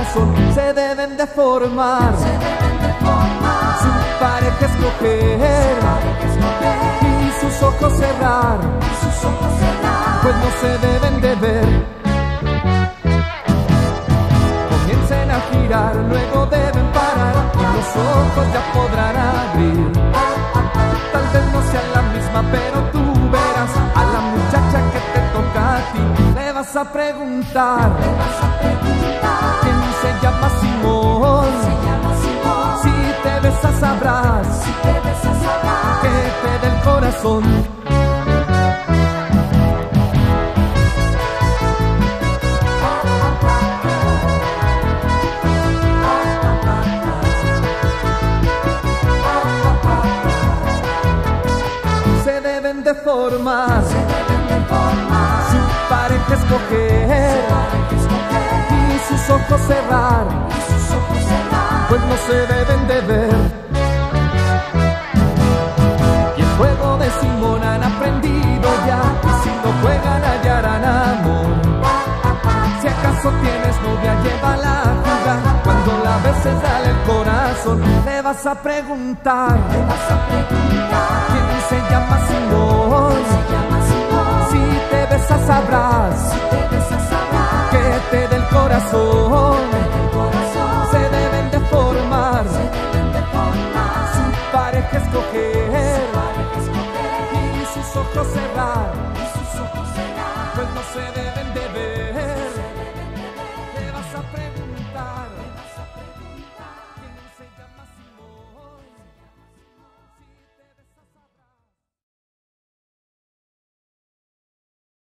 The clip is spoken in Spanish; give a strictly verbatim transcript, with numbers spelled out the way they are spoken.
corazón se deben de formar, se deben de formar. Su pareja escoger, Su pareja escoger. Y sus ojos cerrar, Y sus ojos cerrar. pues no se deben de ver. Comiencen a girar, luego deben parar, y los ojos ya podrán abrir. Tal vez no sea la misma, pero tú verás a la muchacha que te toca a ti. Le vas a preguntar, Le vas a preguntar. ¿quién se llama Simón? Se llama Simón. Si te besas sabrás Si te besas sabrás. que te dé el corazón. Se deben de formar, Se deben de formar. su pareja escoger, Su pareja escoger. y sus ojos cerrar, Y sus ojos cerrar. pues no se deben de ver. Y el juego de Simón han aprendido ya, y si no juegan hallarán amor. Si acaso tienes novia, llévala a jugar, cuando la beses dale el corazón. Le vas a preguntar, Le vas a preguntar. ¿quién se llama Simón? Se llama Simón. Si te besas sabrás Si te besas sabrás. que te dé el corazón. El corazón. Se deben de formar, Se deben de formar. su pareja escoger, Pareja escoger. y sus ojos cerrar, Y sus ojos cerrar. pues no se